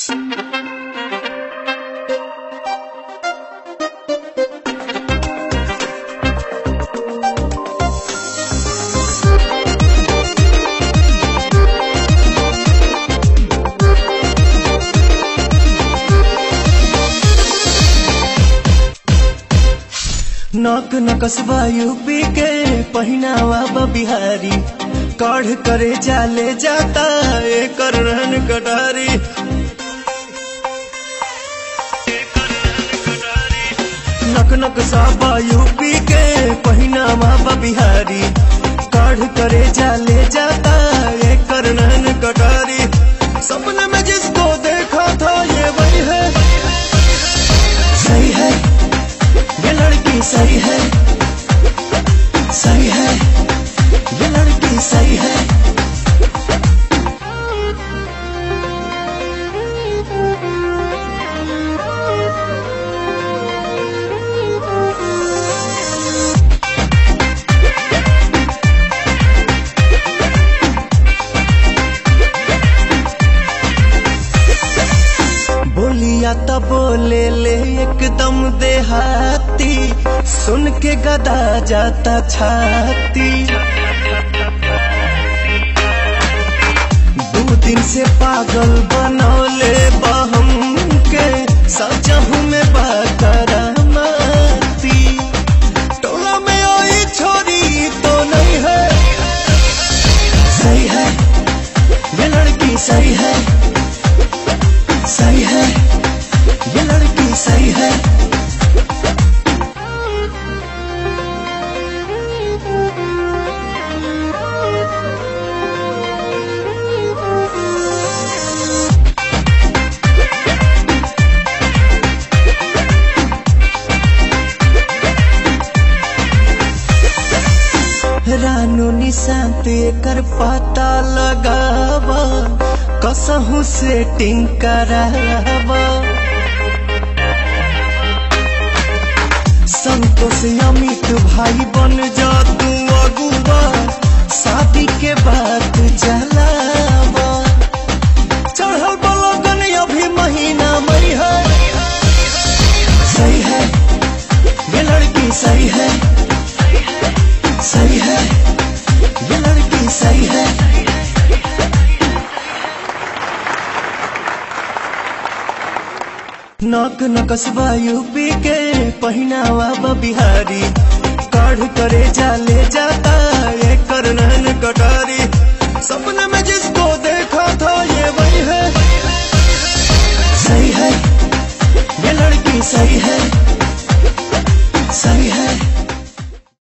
नक नकसबा यूपी के पहनावा बिहारी काढ़ करे जाले जाता एकर रहन कटारी। नक नकसबा यूपी के पहनावा बिहारी काढ़ करे जाले जाता एकर रहन कटारी। सपने में जिसको देखा था ये वही है, सही है ये लड़की, सही है, सही है ये लड़की, सही है। बोलिया तो बोले ले एकदम देहाती, सुन के गदा जाता छाती। 2 दिन से पागल बनौले बहम के सजहू में बाकरामाती। टोला में आई छोरी तो नहीं है, सही है ये लड़की, सही है, सही है ये लड़की, सही है। रानू निशांत एकर पता लगावा, कसहू सेटिंग करावा। संतोष अमित भाई बन जा तू अगुआ, शादी के बाद जलावा। चढ़ल बलगन अभी महीना मई है, सही है ये लड़की, सही है, सही है ये लड़की, सही है। नक नकसबा यूपी के पहनावा बिहारी काढ़ करे जाले जाता एकर रहन कटारी। सपने में जिसको देखा था ये वही है, सही है ये लड़की, सही है।